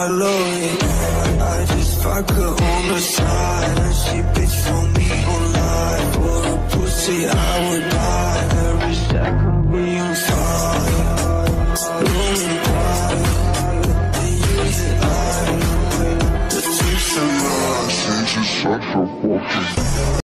shallow, yeah. I just fuck her on the side, and she bitch for me online. For a pussy I would die, every second we on fire. Rolling wide, they use it high. The taste of love, such a fucking